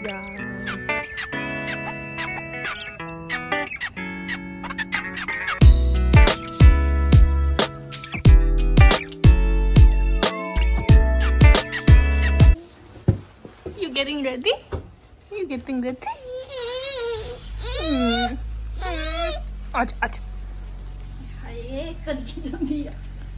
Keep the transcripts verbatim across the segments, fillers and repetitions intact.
You getting ready? You getting ready? Hmm. आजा आजा। हाय करके जमी है।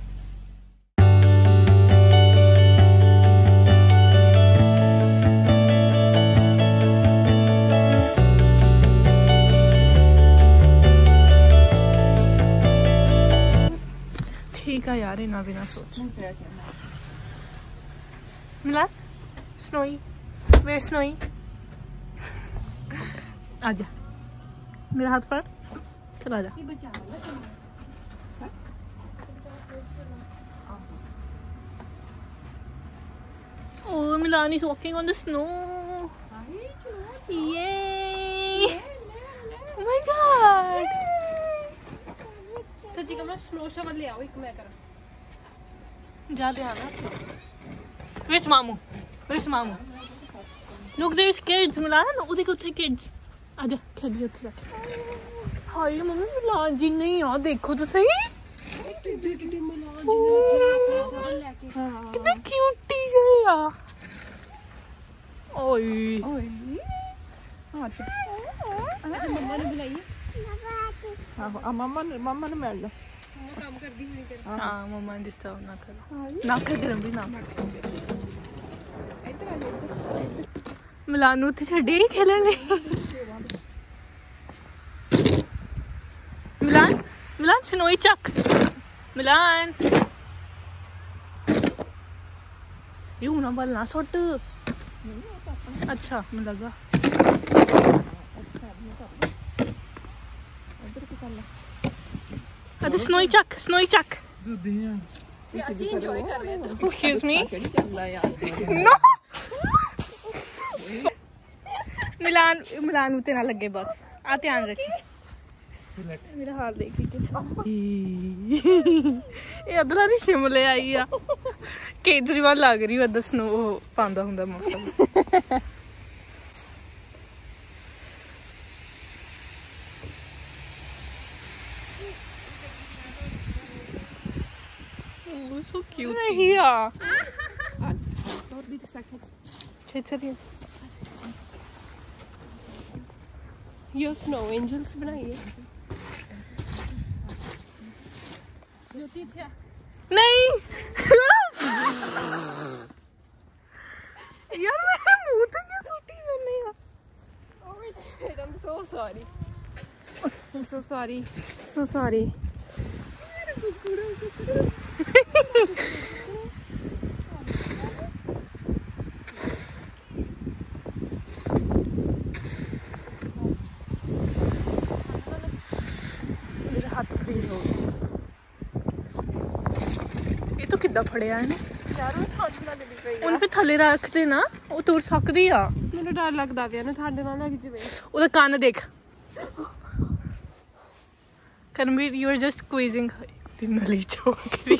ठीक है यार, इना बिना सोच। मिला स्नोई, वेयर स्नोई। आजा, मेरा हाथ पकड़, चला जा। Oh, Milan is walking on the snow. Yay! Oh my god! सच्ची कमरा स्नो शॉवर ले आओ एक मैं करा। जा ले आना। Where's Mamu? Where's Mamu? Look, there's kids. Milan, oh देखो उधर kids. आजा खेलिए उधर जाके। हाय मम्मी, मिलान जी नहीं यार, देखो तो सही। कितना क्यूटी है यार। ओए ओए अच्छा अच्छा मम्मा ने बुलाई है। हाँ मम्मा ने मम्मा ने मिल लो। काम कर दी हुई कर। हाँ मम्मा डिस्टर्ब ना करो, ना कर गरम भी ना। इधर आ जाओ, इधर। मिलान उते छड्डे ही खेलने। मिलान मिलान स्नोई चक। मिलान यू ना बल ना सुट। अच्छा मैं लगा अरे स्नोई चक, स्नोई चक। ਅਸੀਂ ਇੰਜੋਏ ਕਰ ਰਹੇ ਹਾਂ। Excuse me? चलना यार। No! मिलान मिलान उते ना लगे बस। आ ध्यान रखी। मेरा हाल देख के ये अदला दी शिमले आई आ केजरीवाल लग रही है स्नो पांदा हुंदा मौसम। Oh, so cute. Here. और भी दिखा। छे छे ये स्नो एंजल्स बनाई है। नहीं यार मेरे मुंह तक क्या सूटी करने यार। Oh shit, I'm so sorry. I'm so sorry. So sorry. मेरा हाथ फ्रीज हो गया। ये तो किद्दां फड़िया है ना यार वो थाने ना दे पई। उन पे थले रख दे ना, वो तुर सकदी आ। ਮੈਨੂੰ ਡਰ ਲੱਗਦਾ ਪਿਆ ਨਾ ਤੁਹਾਡੇ ਨਾਲ ਲੱਗ ਜਵੇ। ਉਹਦਾ ਕੰਨ ਦੇਖ। Karam, you are just squeezing the nali chokri.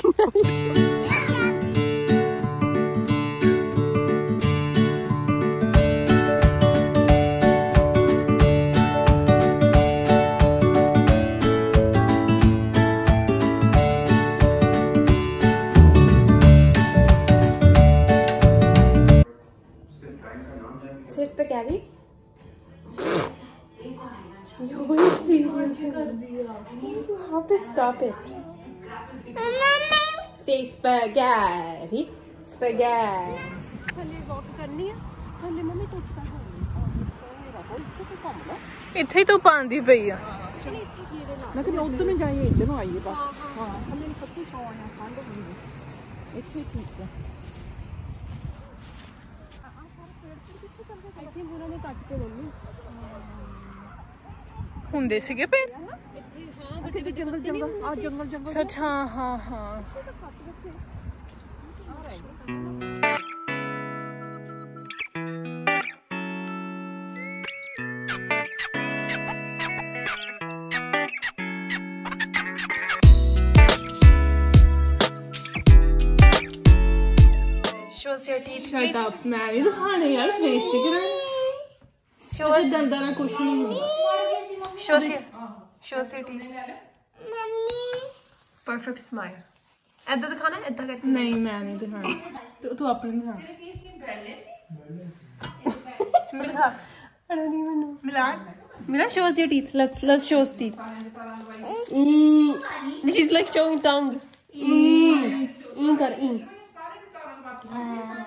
Say spaghetti. You're way serious. You have to stop it. Say spaghetti. Spaghetti. थल्ले वॉक करनी है। थल्ले मम्मी तो स्टार्ट हो गई। ਇੱਥੇ ਹੀ ਤੂੰ ਪਾਉਂਦੀ ਪਈ ਆ। चल इतने कीड़े ला। मैं कहती उधर नहीं जाइए, इधर में आइए बस। हाँ हमें सब कुछ हो है, ठंड हो गई। इतने ठीक है। आई थिंक उन्होंने काट के मम्मी। ਹੁੰਦੇ ਸੀਗੇ ਪੇੜ। हाँ इधर जंगल जंगल आ जंगल जंगल। सच हाँ हाँ हाँ। Show us your teeth. Shut up, मैं नहीं दिखाने यार, बेइज्जती कराने। Show us ਦੰਦਾਂ ਨਾਲ ਕੁਛ ਨਹੀਂ ਹੁੰਦਾ show us show us your teeth perfect smile ऐदा दिखाना है ऐदा करके नहीं मैं नहीं दिखाना तू तू अपने दिखा मेरे दिखा अरे नहीं मैंने मिलान मिला show us your teeth let's let's show us teeth mm she's like showing tongue mm mm कर mm